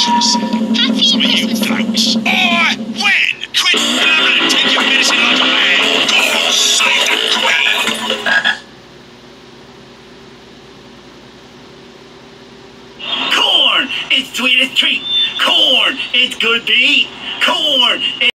Happy Christmas. Thanks. Oi! When? Quit blabbering and take your medicine like a man. God save the Queen. Corn! It's sweetest treat. Corn! It's good to eat. Corn!